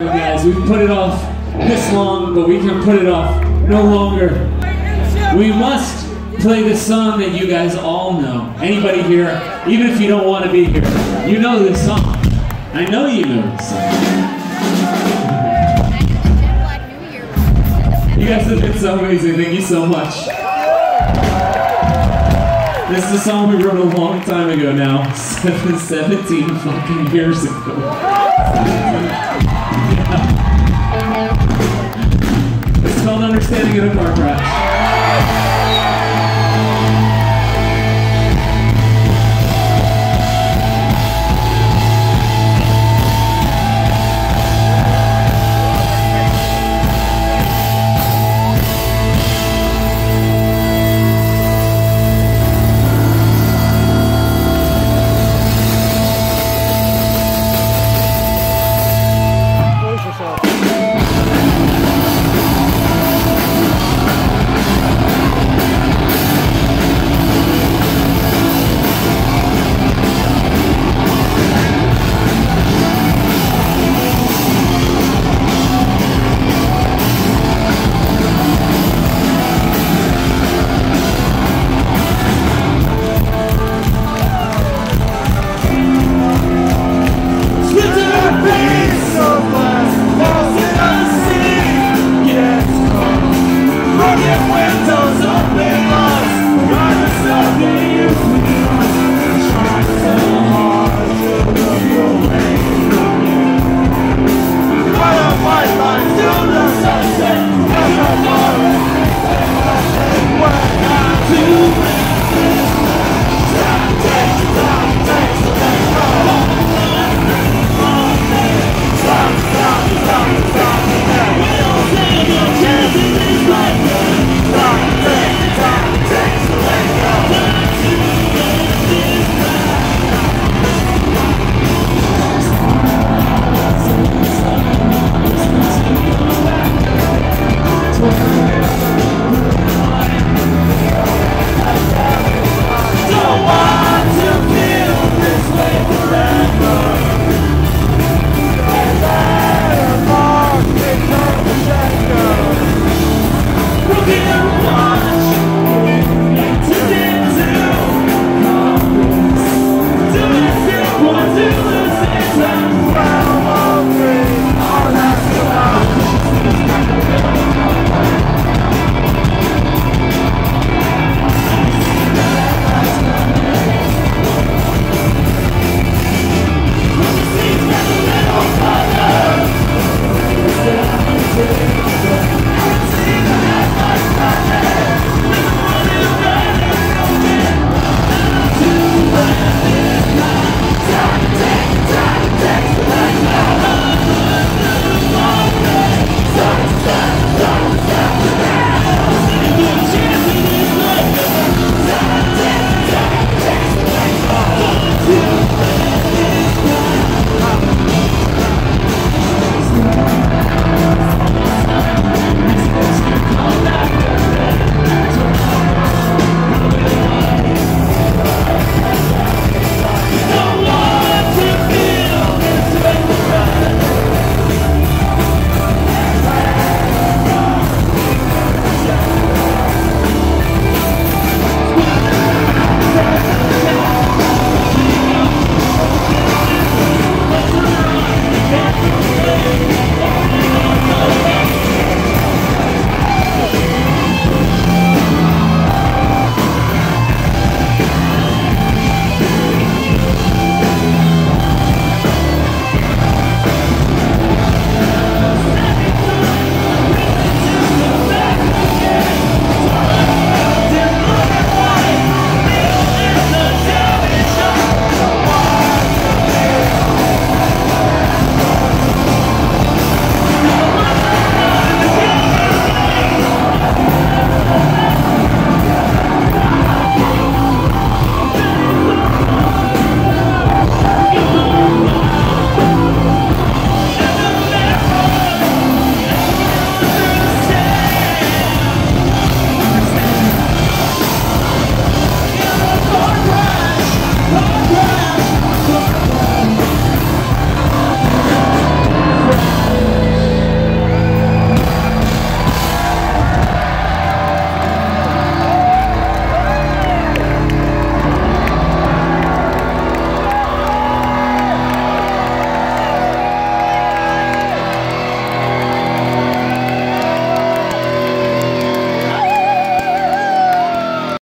Guys, we've put it off this long, but we can put it off no longer. We must play this song that you guys all know. Anybody here, even if you don't want to be here, you know this song. I know you know this song. You guys have been so amazing. Thank you so much. This is a song we wrote a long time ago now. 17 fucking years ago.